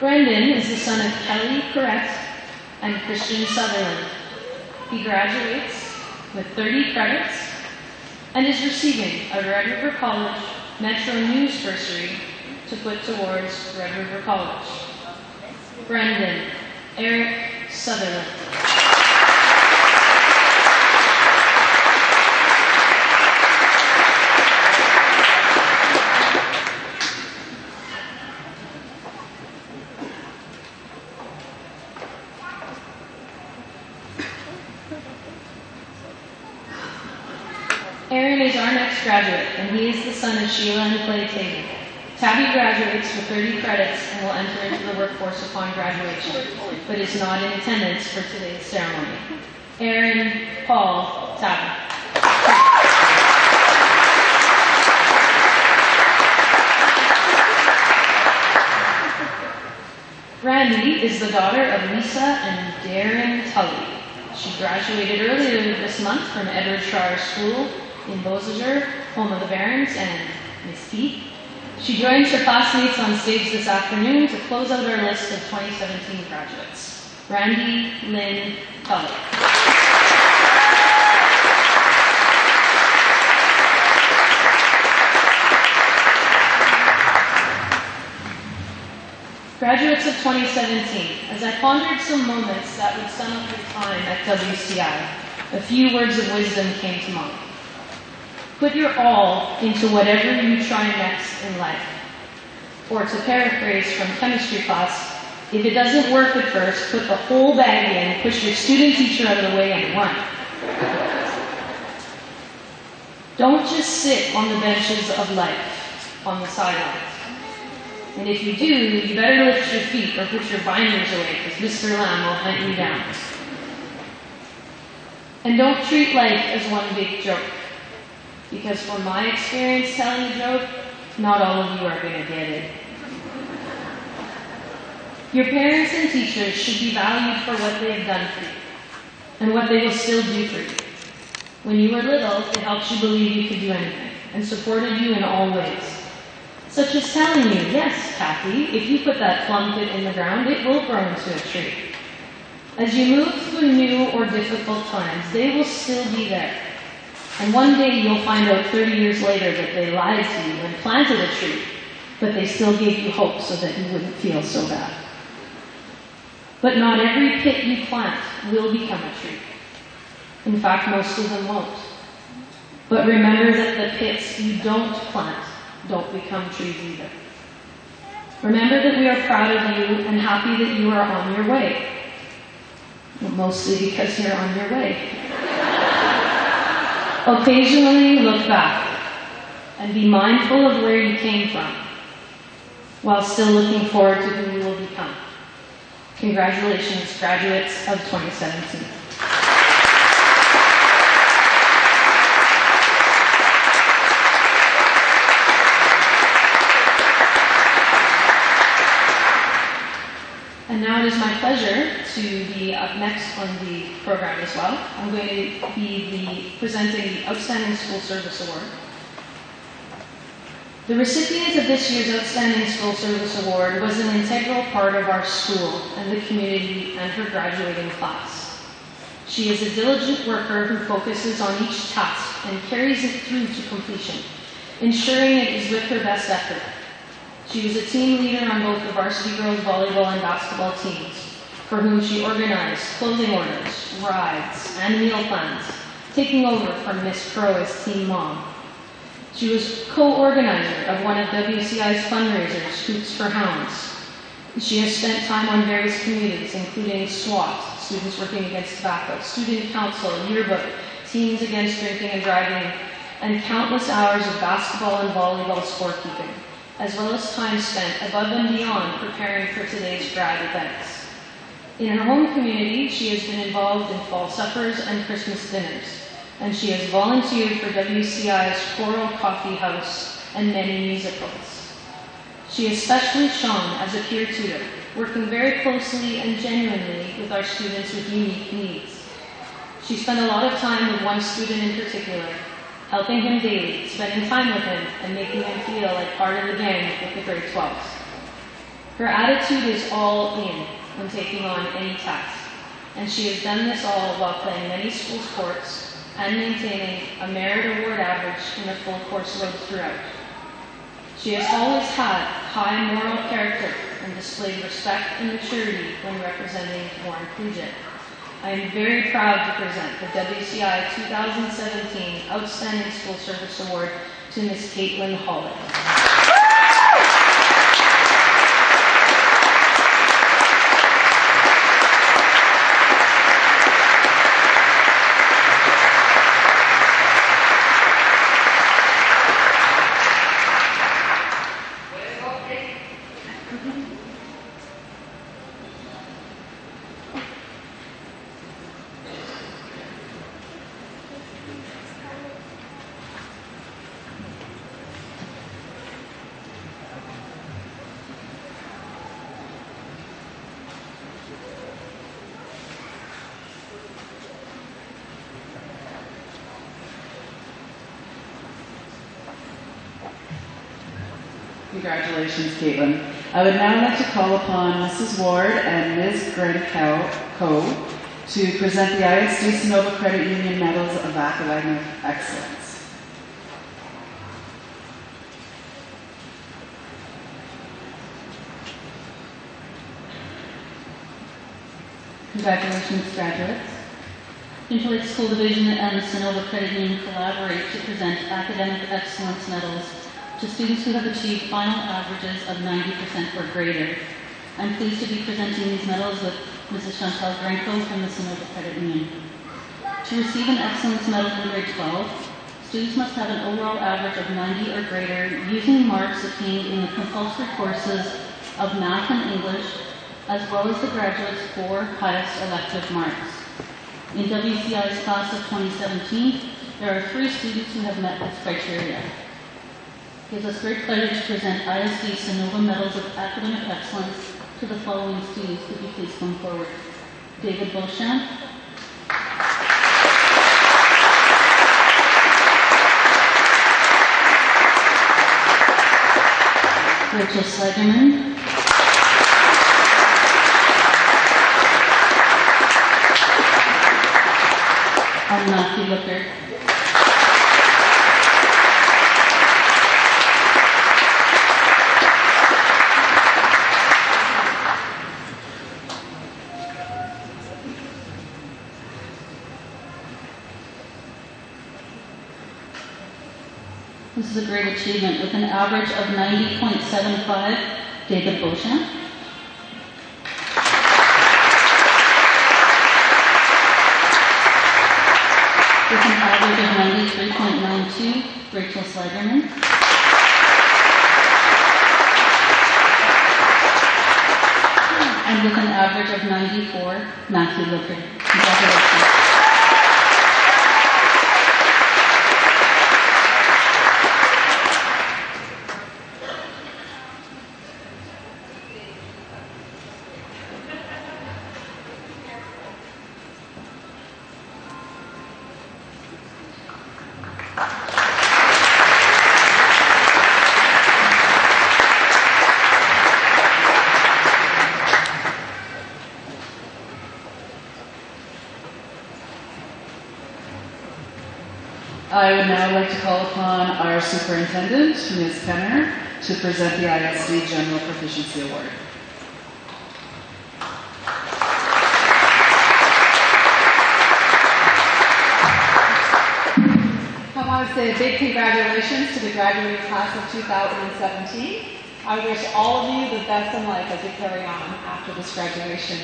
Brendan is the son of Kelly Correct and Christian Sutherland. He graduates with 30 credits and is receiving a Red River College Metro News bursary to put towards Red River College. Brendan Eric Sutherland. Aaron is our next graduate, and he is the son of Sheila and Clay Tatum. Tabby graduates with 30 credits and will enter into the workforce upon graduation, but is not in attendance for today's ceremony. Aaron Paul Tabby. Randy is the daughter of Lisa and Darren Tully. She graduated earlier this month from Edward Schreier School in Beausejour, home of the Barons and Miss T. She joins her classmates on stage this afternoon to close out our list of 2017 graduates. Randy Lynn Tully. Graduates of 2017, as I pondered some moments that would sum up your time at WCI, a few words of wisdom came to mind. Put your all into whatever you try next in life. Or to paraphrase from chemistry class, if it doesn't work at first, put the whole bag in, push your student teacher out of the way, and run. Don't just sit on the benches of life, on the sidelines. And if you do, you better lift your feet or put your binders away, because Mr. Lamb will hunt you down. And don't treat life as one big joke. Because from my experience telling a joke, not all of you are going to get it. Your parents and teachers should be valued for what they have done for you, and what they will still do for you. When you were little, they helped you believe you could do anything, and supported you in all ways. Such as telling you, yes, Kathy, if you put that plum pit in the ground, it will grow into a tree. As you move through new or difficult times, they will still be there. And one day you'll find out 30 years later that they lied to you and planted a tree, but they still gave you hope so that you wouldn't feel so bad. But not every pit you plant will become a tree. In fact, most of them won't. But remember that the pits you don't plant don't become trees either. Remember that we are proud of you and happy that you are on your way. Well, mostly because you're on your way. Occasionally look back and be mindful of where you came from, while still looking forward to who you will become. Congratulations, graduates of 2017. And now it is my pleasure to be up next on the program as well. I'm going to be presenting the Outstanding School Service Award. The recipient of this year's Outstanding School Service Award was an integral part of our school and the community and her graduating class. She is a diligent worker who focuses on each task and carries it through to completion, ensuring it is with her best effort. She was a team leader on both the varsity girls volleyball and basketball teams, for whom she organized clothing orders, rides, and meal plans, taking over from Miss Crow as team mom. She was co-organizer of one of WCI's fundraisers, Hoots for Hounds. She has spent time on various committees, including SWAT, Students Working Against Tobacco, Student Council, Yearbook, Teens Against Drinking and Driving, and countless hours of basketball and volleyball scorekeeping, as well as time spent above and beyond preparing for today's grad events. In her home community, she has been involved in fall suppers and Christmas dinners, and she has volunteered for WCI's Choral Coffee House and many musicals. She especially shone as a peer tutor, working very closely and genuinely with our students with unique needs. She spent a lot of time with one student in particular, helping him daily, spending time with him, and making him feel like part of the gang with the grade 12s. Her attitude is all in when taking on any task, and she has done this all while playing many school sports and maintaining a merit award average in a full course load throughout. She has always had high moral character and displayed respect and maturity when representing Warren Collegiate. I am very proud to present the WCI 2017 Outstanding School Service Award to Ms. Caitlin Holland. Congratulations, Caitlin. I would now like to call upon Mrs. Ward and Ms. Grad to present the ISD Sonova Credit Union Medals of Academic Excellence. Congratulations, graduates. Interlake School Division and the Sonova Credit Union collaborate to present academic excellence medals to students who have achieved final averages of 90% or greater. I'm pleased to be presenting these medals with Mrs. Chantal Grenko from the Sonova Credit Union. To receive an excellence medal in grade 12, students must have an overall average of 90 or greater using marks attained in the compulsory courses of math and English, as well as the graduate's 4 highest elective marks. In WCI's class of 2017, there are 3 students who have met this criteria. It gives us great pleasure to present ISD Sonova Medals of Academic Excellence to the following students. Could you please come forward? David Beauchamp, Rachel Sligerman, and Matthew Looker. This is a great achievement with an average of 90.75, David Beauchamp. With an average of 93.92, Rachel Sligerman. And with an average of 94, Matthew Looker. Congratulations. I would now like to call upon our superintendent, Ms. Penner, to present the ISD General Proficiency Award. I want to say a big congratulations to the graduating class of 2017. I wish all of you the best in life as you carry on after this graduation.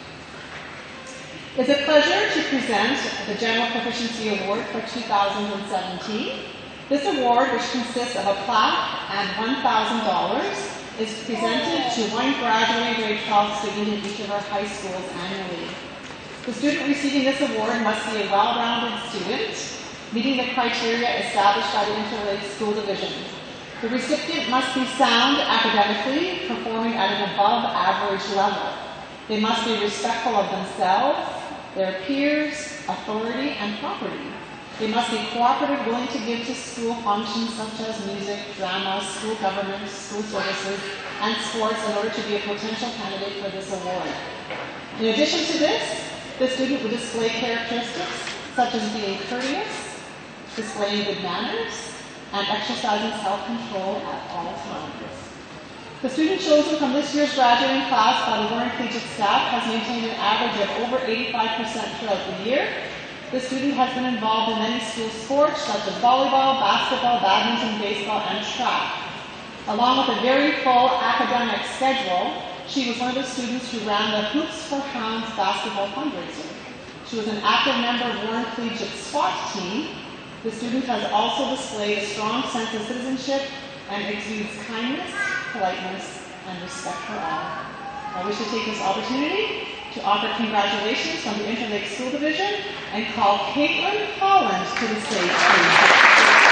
It's a pleasure to present the General Proficiency Award for 2017. This award, which consists of a plaque and $1,000, is presented to one graduating grade 12 student in each of our high schools annually. The student receiving this award must be a well-rounded student, meeting the criteria established by the Interlake School Division. The recipient must be sound academically, performing at an above-average level. They must be respectful of themselves, their peers, authority, and property. They must be cooperative, willing to give to school functions such as music, drama, school government, school services, and sports in order to be a potential candidate for this award. In addition to this, the student would display characteristics such as being courteous, displaying good manners, and exercising self-control at all times. The student chosen from this year's graduating class by the Warren Collegiate staff has maintained an average of over 85% throughout the year. The student has been involved in many school sports such as volleyball, basketball, badminton, baseball, and track. Along with a very full academic schedule, she was one of the students who ran the Hoops for Hounds basketball fundraiser. She was an active member of Warren Collegiate SWAT team. The student has also displayed a strong sense of citizenship and exudes kindness, politeness, and respect for all. I wish to take this opportunity to offer congratulations from the Interlake School Division and call Caitlin Holland to the stage, please.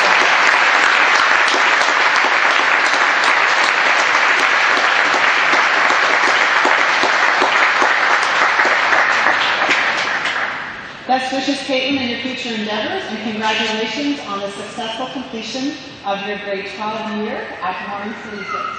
Best wishes, Caitlin, in your future endeavors, and congratulations on the successful completion of your grade 12 year at Warren Collegiate.